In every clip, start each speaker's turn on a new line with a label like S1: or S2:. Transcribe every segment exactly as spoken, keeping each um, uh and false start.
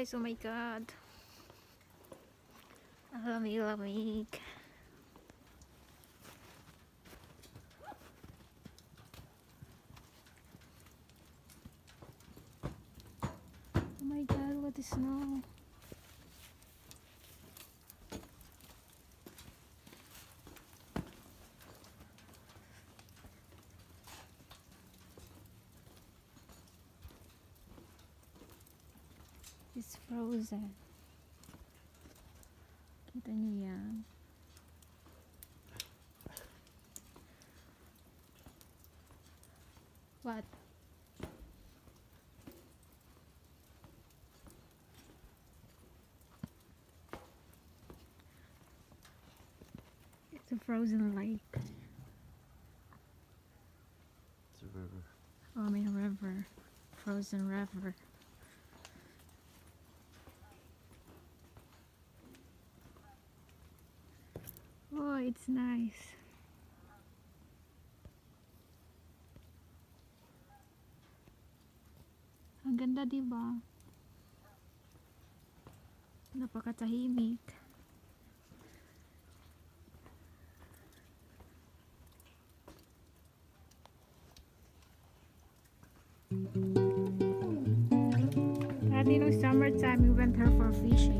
S1: guys, oh my god. Ang lamig-lamig. Oh my god, what is snow? It's frozen. Kita niyo yan. What? It's a frozen lake.
S2: It's a river.
S1: Oh, I mean a river. Frozen river. Oh, it's nice. Ang ganda, diba? Napakatahimik. Dati nung summertime, we went here for fishing.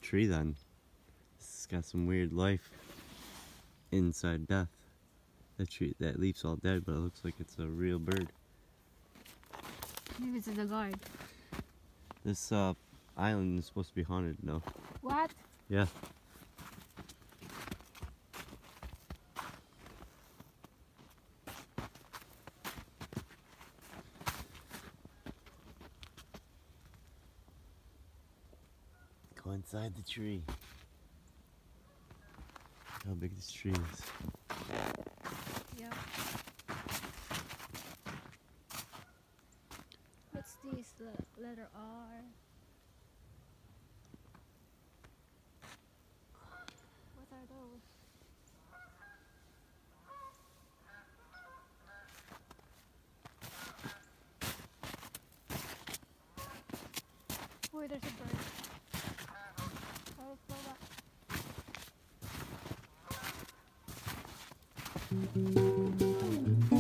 S2: tree then. It's got some weird life inside death. That tree, that leaf's all dead, but it looks like it's a real bird.
S1: Maybe it's a guard.
S2: This uh, island is supposed to be haunted, no?
S1: What?
S2: Yeah. Go inside the tree. How big this tree is.
S1: Yeah. What's this? Le letter R. What are those? Oh, there's a bird. Oh, go back.